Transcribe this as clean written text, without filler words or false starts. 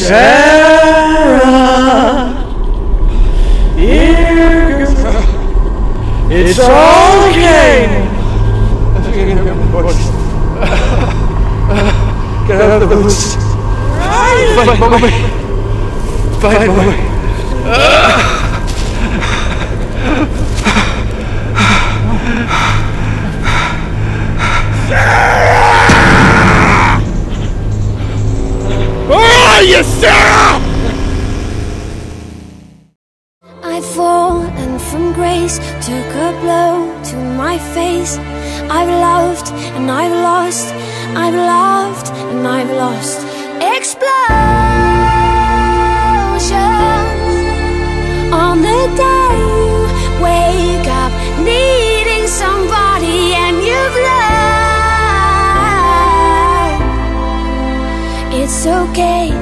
Sarah, here goes. It's okay. Get out of the woods. Fight, mommy. Fight, mommy. Where are you, Sarah? I'd fallen from grace, took a blow to my face. I've loved and I've lost, I've loved and I've lost. Explosions on the day you wake up needing somebody and you've learned it's okay